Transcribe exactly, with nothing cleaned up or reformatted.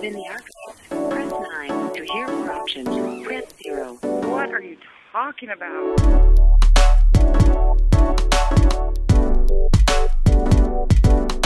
in the archive. Press nine. To hear more options, press zero. What are you talking about?